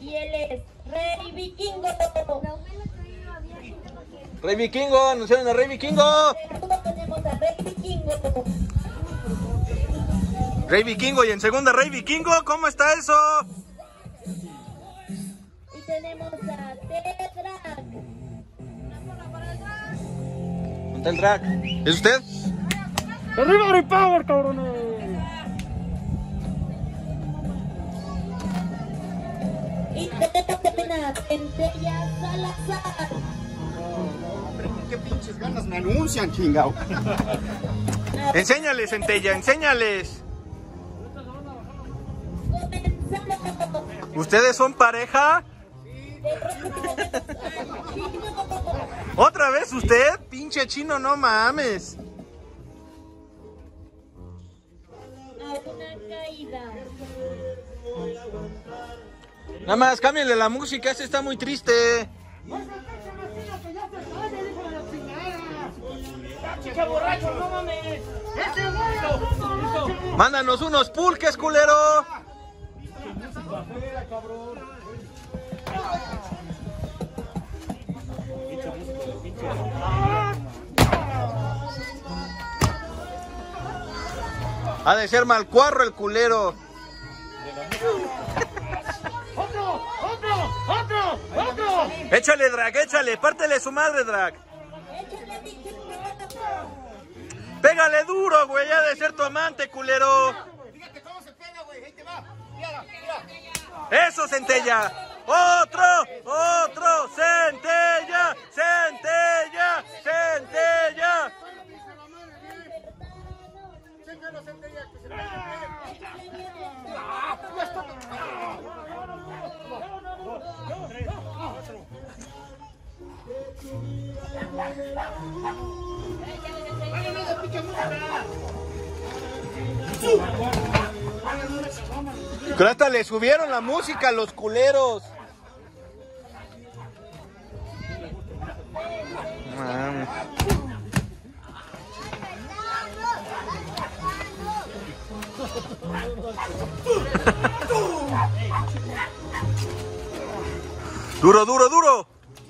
Y él es Rey Vikingo. Rey Vikingo, anunciaron a Rey Vikingo. Tenemos a Rey Vikingo. Rey Vikingo y en segunda Rey Vikingo, ¿cómo está eso? Y tenemos a T-Drag. ¿Dónde está el drag? ¿Es usted? ¡Arriba Rey Power, cabrones! Y tenemos también a Centella Salazar. ¿Qué pinches ganas me anuncian, chingao? Enséñales, Centella, enséñales. ¿Ustedes son pareja? ¿Otra vez usted? Pinche chino, no mames. A una caída. Nada más, cámbienle la música, este está muy triste. Mándanos unos pulques, culero. Ha de ser malcuarro el culero. ¡Otro! Échale, drag, échale, pártele su madre, drag. Pégale duro, güey, ha de ser tu amante, culero. Fíjate cómo se pega, güey. Ahí te va. Mira. Eso, Centella. Otro, Centella, Centella, Centella. Pero hasta le subieron la música a los culeros. Mames. Duro, duro, duro.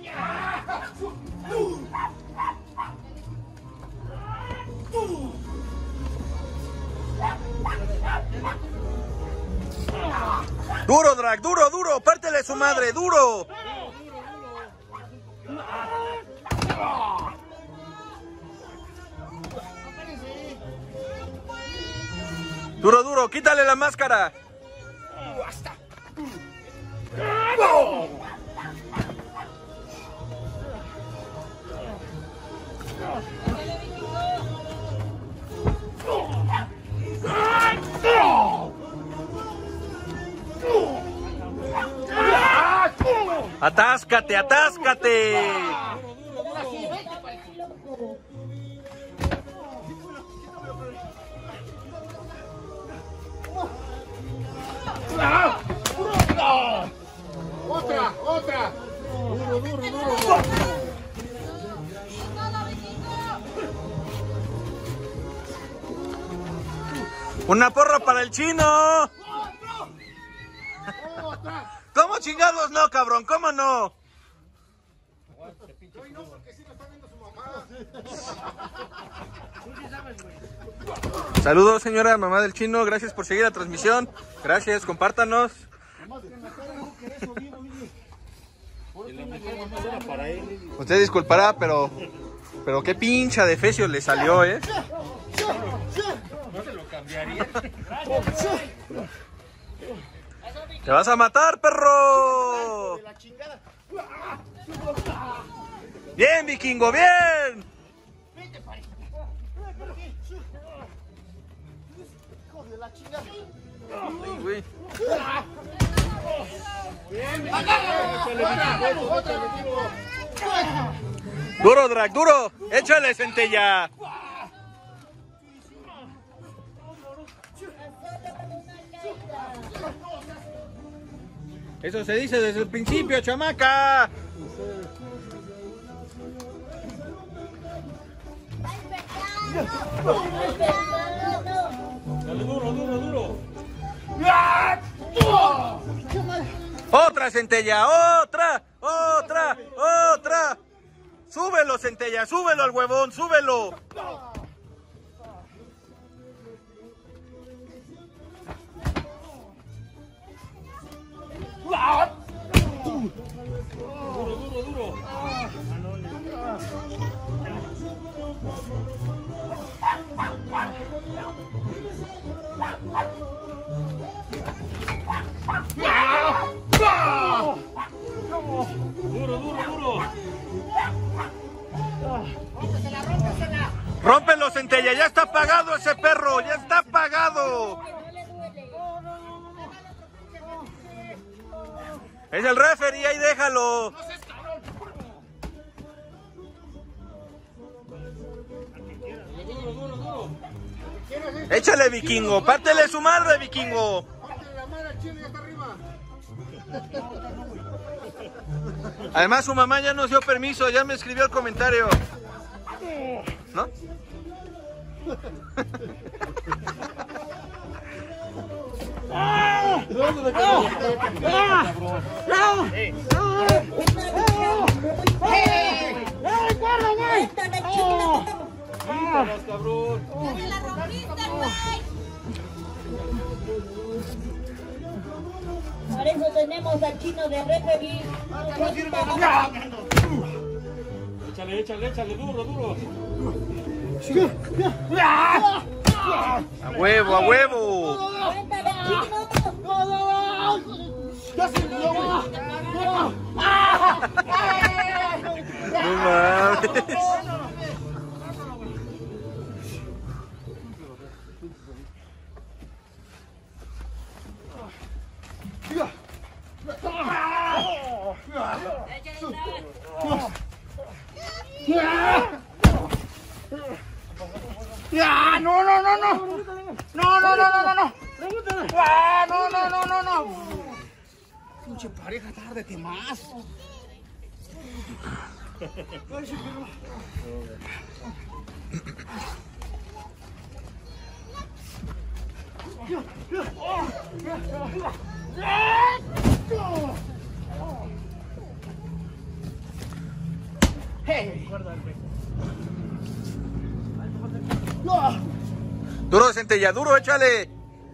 Duro, drag, duro, duro, pártele su madre, duro. Duro, duro, quítale la máscara. Atáscate, atáscate. Otra. Duro. Una porra para el chino. ¿Cómo chingados no, cabrón? ¿Cómo no? Saludos, señora mamá del chino. Gracias por seguir la transmisión. Gracias, compártanos. Usted disculpará, pero qué pincha de fecio le salió, ¿eh? No se lo cambiaría. ¡Te vas a matar, perro! ¡Bien, Vikingo, bien! Uy. Duro, drag, duro. Échale, Centella. Eso se dice desde el principio, chamaca. Dale duro. Otra Centella, otra. Súbelo, Centella, súbelo al huevón, súbelo. Duro. Duro. Rómpelo, Centella, ya está apagado ese perro, ya está apagado. Es el referee, ahí déjalo. Échale, vikingo, pártele su madre, vikingo. Además su mamá ya nos dio permiso, ya me escribió el comentario. ¿No? Para eso tenemos al chino de referee. Échale, duro. A huevo. Cuéntale, chino. No mames. No. Pinche pareja, tárdate más. Duro, Centella, duro, échale.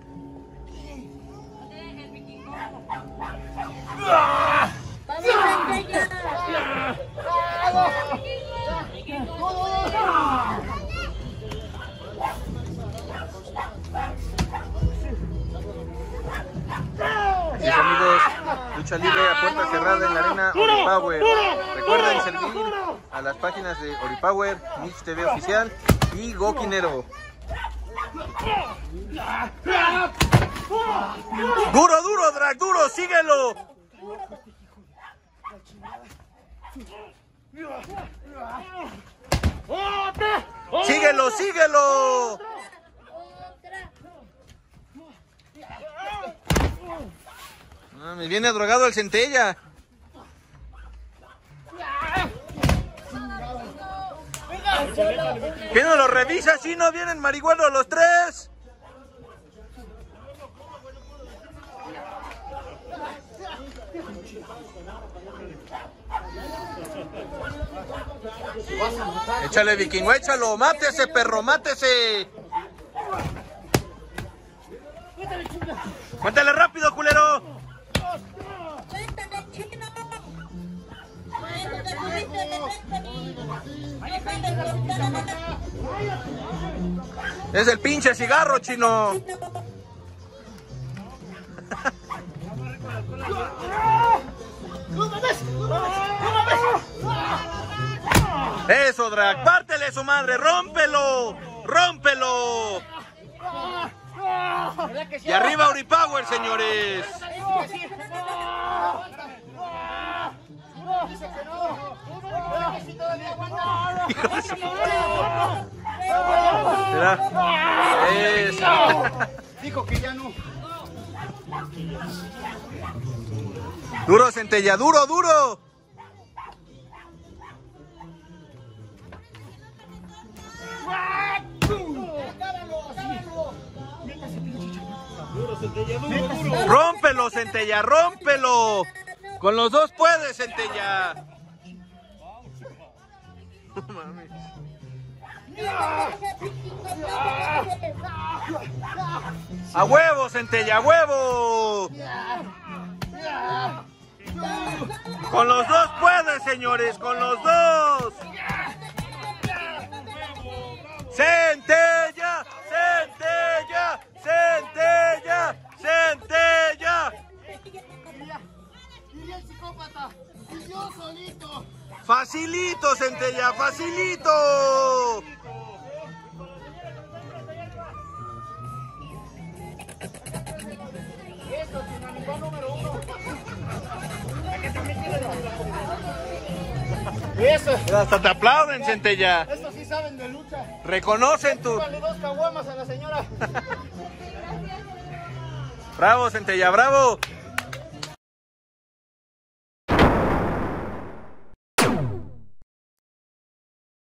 Vamos, Centella. Así es, amigos, lucha libre a puerta cerrada en la arena Oripower. Recuerden seguir a las páginas de Oripower, Mitch TV Oficial y Gokinero. Duro, Drag, duro, síguelo. Síguelo. Ah, me viene drogado el Centella. ¿Quién no lo revisa? Si no vienen marihuanos los tres. Échale, vikingo, échalo, mátese, perro, mátese. Cuéntale rápido, culero. Cuéntale, chino. Eso te pusiste de referee. Es el pinche cigarro, chino. Eso, Drag, pártele su madre, rómpelo. Y arriba Oripower, señores. Eso. Dijo que ya no. Duro, Centella, duro. Duro, Centella, duro. Rómpelo, Centella, rómpelo. Con los dos puedes, Centella. No mames. A huevo, Centella, a huevo. Con los dos puedes, señores, con los dos. Centella, Centella, Centella, Centella. Diría el psicópata, y yo solito. Facilito, Centella, facilito. Eso, Sinanibá número 1. Eso. Hasta te aplauden, Centella. Estos sí saben de lucha. Reconocen tu... Súbale 2 caguamas a la señora. Bravo, Centella, bravo.